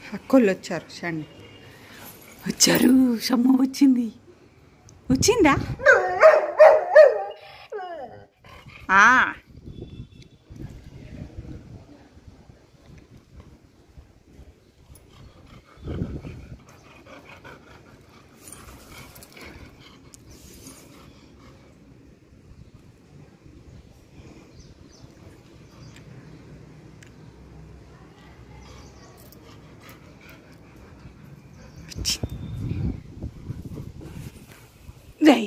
అక్కోళ్ళు వచ్చారు. షండి వచ్చారు. షమ్మ వచ్చింది. వచ్చిందా? రై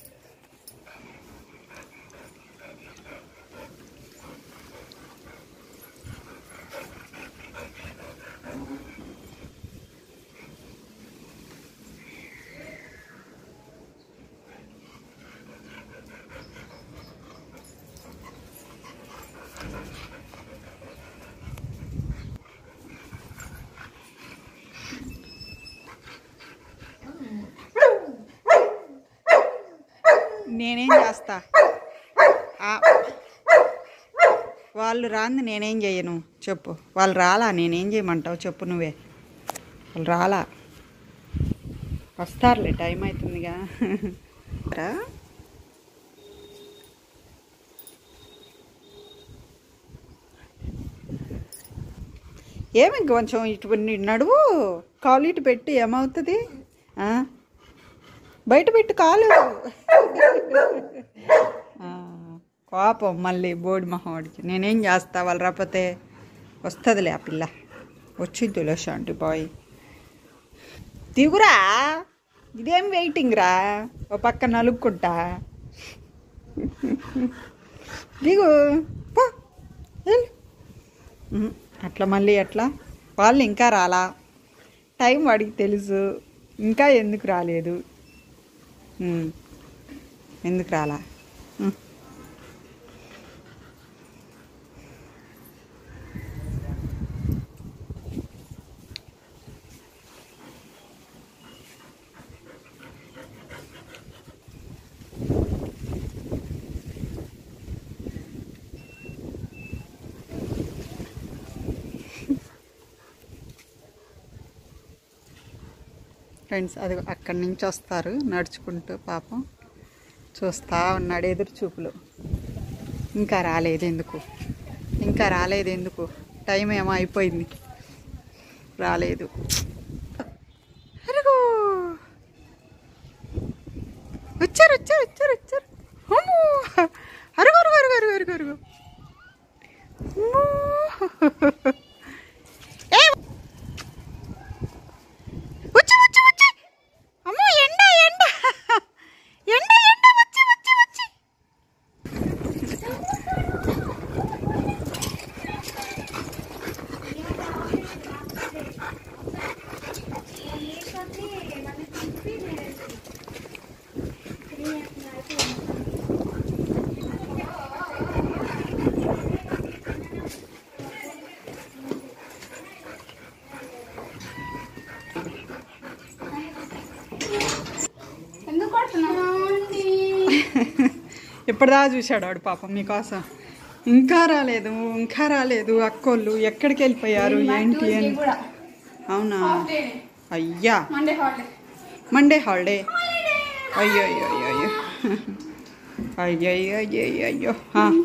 నేనేం చేస్తా? వాళ్ళు రాంది నేనేం చేయను చెప్పు. వాళ్ళు రాలా, నేనేం చేయమంటావు చెప్పు నువ్వే. వాళ్ళు రాలా, వస్తారులే, టైం అవుతుందిగా. ఏమి కొంచెం ఇటు నడువు, కాలు ఇటు పెట్టి ఏమవుతుంది? బయట పెట్టి కాలు. కోపం మళ్ళీ బోడి మొహవాడికి. నేనేం చేస్తా? వాళ్ళు రాకపోతే వస్తుందిలే ఆ పిల్ల. వచ్చిద్దులే శాంతి బాయ్. దిగురా, ఇదేం వెయిటింగ్ రా, ఓ పక్క నలుక్కుంటా. దిగు పో. అట్లా మళ్ళీ ఎట్లా? వాళ్ళు ఇంకా రాలా, టైం వాడికి తెలుసు. ఇంకా ఎందుకు రాలేదు? ఎందుకు రాలా? ఫ్రెండ్స్ అది అక్కడి నుంచి వస్తారు నడుచుకుంటూ. పాపం చూస్తా ఉన్నాడు ఎదురు చూపులు. ఇంకా రాలేదు ఎందుకు? ఇంకా రాలేదు ఎందుకు? టైం ఏమో అయిపోయింది, రాలేదు. అరుగు వచ్చారు వచ్చారు వచ్చారు వచ్చారు. అరుగు అరుగు అరుగు అరుగు అరుగు అరుగు. ఇప్పటిదాకా చూశాడు వాడు పాపం మీకోసం. ఇంకా రాలేదు, ఇంకా రాలేదు. అక్కోళ్ళు ఎక్కడికి వెళ్ళిపోయారు ఏంటి అని. అవునా? అయ్యా మండే హాలిడే. అయ్యో అయ్యో అయ్యో అయ్యో అయ్యో అయ్యో అయ్యో.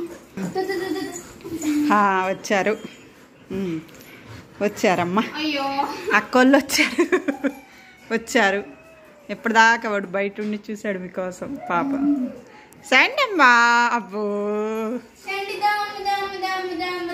వచ్చారు వచ్చారమ్మా, అక్కోళ్ళు వచ్చారు వచ్చారు. ఎప్పటిదాకా వాడు బయట ఉండి చూశాడు మీకోసం పాపం. సండమ్మా అబ్బో